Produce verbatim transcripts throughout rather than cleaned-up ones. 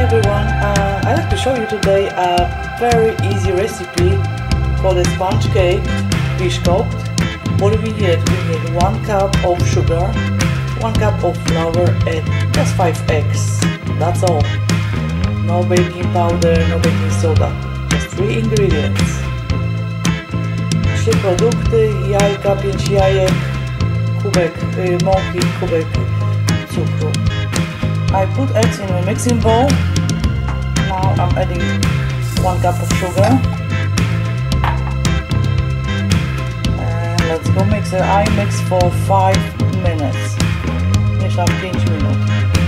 everyone, uh, I'd like to show you today a very easy recipe for the sponge cake, fish cooked. What do we need? We need one cup of sugar, one cup of flour and just five eggs. That's all. No baking powder, no baking soda. Just three ingredients. Trzy produkty, jajka, pięć jajek, kubek y, mąki, kubek cukru. I put eggs in a mixing bowl. Now I'm adding one cup of sugar. And let's go mix it. I mix for five minutes. Mieszam pięć minut.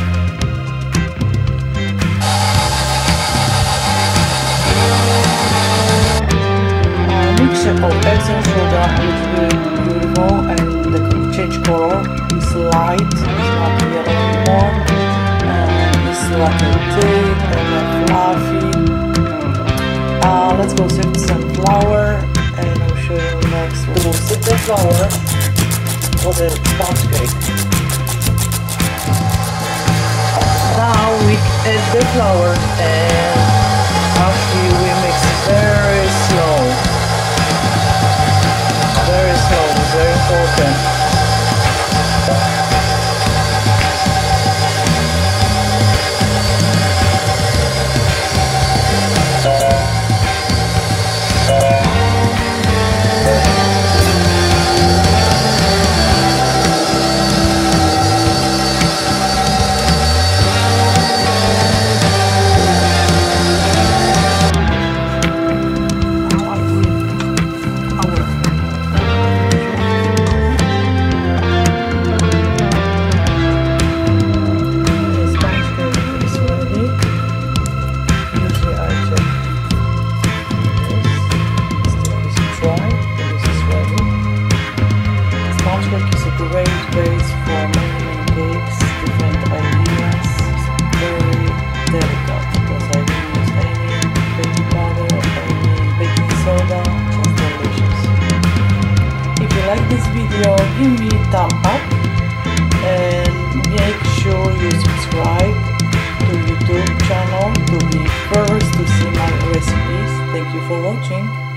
A mixture of eggs and sugar is really beautiful, and the change color is light. It's not yellow anymore. It's like a thick and a fluffy. Uh, let's go sift some flour, and I'll show you next. We will sift the flour for the sponge cake. Now we add the flour, and actually we mix very slow. Very slow, very important. Great base for making cakes, different ideas. It's very delicate because I didn't use any baking powder, any baking soda, just delicious. If you like this video, give me a thumb up and make sure you subscribe to YouTube channel to be first to see my recipes. Thank you for watching.